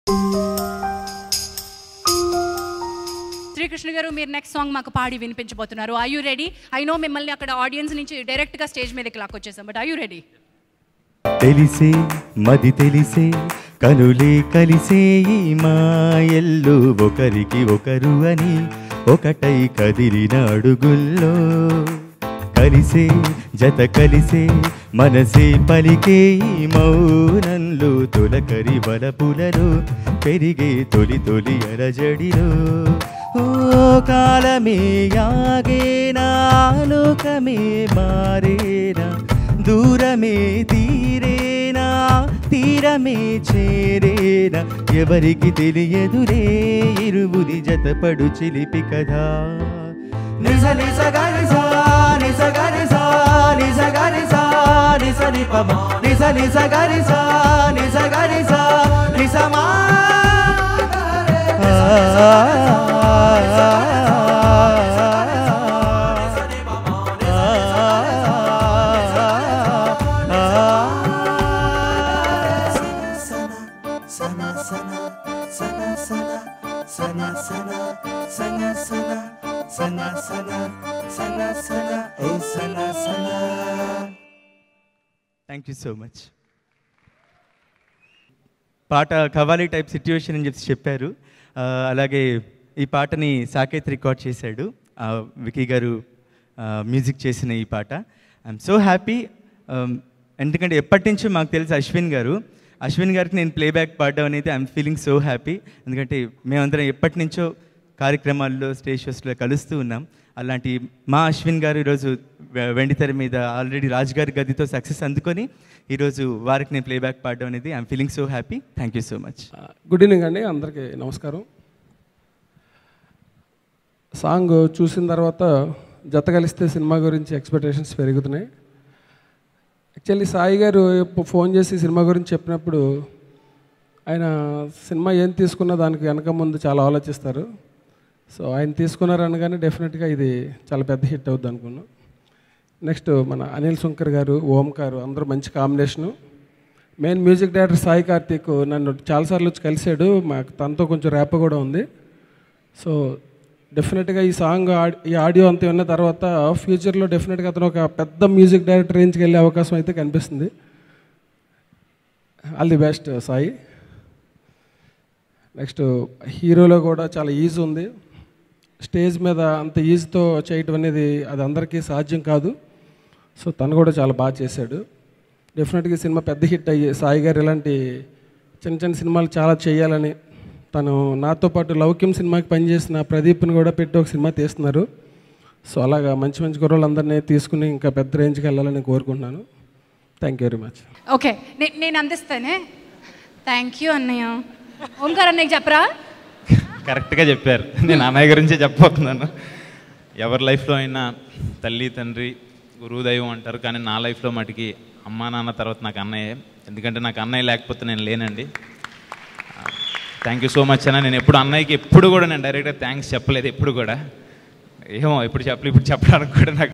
శ్రీకృష్ణ గారు మీరు next song మాకు పాడి వినిపించబోతున్నారు. Are you ready? I know మిమ్మల్ని అక్కడ ఆడియన్స్ నుంచి డైరెక్ట్గా స్టేజ్ మీదకి లాక్కొచ్చేసాం, బట్ ఆర్ యూ రెడీ? తెలిసే మది తెలిసే కనులే కలిసే ఈ మాయల్లో ఒకరికి ఒకరు అని ఒకటై కదిలిన అడుగుల్లో కలిసే జత కలిసే మనసే పలికే ఈ మౌనంలో తొలకరి వలపులలో పెరిగే తొలి తొలి అరజడిలో ఓ కాలమే యాగేనా లోకమే మారేనా దూరమే తీరేనా తీరమే చేరేనా ఎవరికి తెలియదులే ఇరువురి జతపడు చిలిపి కదా నిజ నిజ గరిసా నిజ గరిసా నిజ గరిసా నిజ నిపమ నిజ నిజ గరిసా నిజ గరిసా నిజమా థ్యాంక్ యూ సో మచ్. పాట కవాలి టైప్ సిట్యుయేషన్ అని చెప్పారు. అలాగే ఈ పాటని సాకేత్ రికార్డ్ చేశాడు, వికీ గారు మ్యూజిక్ చేసిన ఈ పాట. ఐఎమ్ సో హ్యాపీ, ఎందుకంటే ఎప్పటి నుంచో మాకు తెలుసు అశ్విన్ గారికి నేను ప్లేబ్యాక్ పాడడం అనేది ఐఎమ్ ఫీలింగ్ సో హ్యాపీ. ఎందుకంటే మేమందరం ఎప్పటి నుంచో కార్యక్రమాల్లో స్టేజ్ షోస్లో కలుస్తూ ఉన్నాం. అలాంటి మా అశ్విన్ గారు ఈరోజు వెండితెర మీద ఆల్రెడీ రాజ్ గారి గదితో సక్సెస్ అందుకొని ఈరోజు వారికి నేను ప్లేబ్యాక్ పాడడం అనేది I'm feeling so happy. Thank you so much. Good evening అండి, అందరికీ నమస్కారం. సాంగ్ చూసిన తర్వాత జత కలిస్తే సినిమా గురించి ఎక్స్పెక్టేషన్స్ పెరుగుతున్నాయి. యాక్చువల్లీ సాయి గారు ఫోన్ చేసి సినిమా గురించి చెప్పినప్పుడు ఆయన సినిమా ఏం తీసుకున్నా దానికి వెనక ముందు చాలా ఆలోచిస్తారు. సో ఆయన తీసుకున్నారు అనగానే డెఫినెట్గా ఇది చాలా పెద్ద హిట్ అవుద్ది అనుకున్నాను. నెక్స్ట్ మన అనిల్ శంకర్ గారు, ఓంకారు అందరూ మంచి combination. Main music director Sai Karthik నన్ను చాలాసార్లు వచ్చి కలిశాడు, మాకు తనతో కొంచెం ర్యాప్ కూడా ఉంది. సో డెఫినెట్గా ఈ సాంగ్ ఈ ఆడియో అంతా విన్న తర్వాత ఫ్యూచర్లో డెఫినెట్గా అతను ఒక పెద్ద మ్యూజిక్ డైరెక్టర్ రేంజ్కి వెళ్ళే అవకాశం అయితే కనిపిస్తుంది. All the best Sai. Next హీరోలో కూడా చాలా ఈజీ ఉంది. స్టేజ్ మీద అంత ఈజీతో చేయటం అనేది అది అందరికీ సాధ్యం కాదు. సో తను కూడా చాలా బాగా చేశాడు. డెఫినెట్గా ఈ సినిమా పెద్ద హిట్ అయ్యి సాయి గారు ఇలాంటి చిన్న చిన్న సినిమాలు చాలా చేయాలని, తను నాతో పాటు లౌక్యం సినిమాకి పనిచేసిన ప్రదీప్ని కూడా పెట్టి ఒక సినిమా తీస్తున్నారు. సో అలాగా మంచి మంచి కుర్రోళ్ళందరినీ తీసుకుని ఇంకా పెద్ద రేంజ్కి వెళ్ళాలని కోరుకుంటున్నాను. Thank you very much. Okay, నేను అందిస్తానే. థ్యాంక్ యూ అన్నయ్య. ఓంకార్ అన్నయ్య చెప్పరా? కరెక్ట్గా చెప్పారు. నేను అన్నయ్య గురించే చెప్పబోతున్నాను. ఎవరి లైఫ్లో అయినా తల్లి తండ్రి గురువు దైవం అంటారు, కానీ నా లైఫ్లో మటుకి అమ్మా నాన్న తర్వాత నాకు అన్నయ్యే. ఎందుకంటే నాకు అన్నయ్య లేకపోతే నేను లేనండి. థ్యాంక్ యూ సో మచ్ అన్న. నేను ఎప్పుడు అన్నయ్యకి ఎప్పుడు కూడా నేను డైరెక్ట్గా థ్యాంక్స్ చెప్పలేదు ఎప్పుడు కూడా. ఏమో ఇప్పుడు చెప్పడానికి కూడా నాకు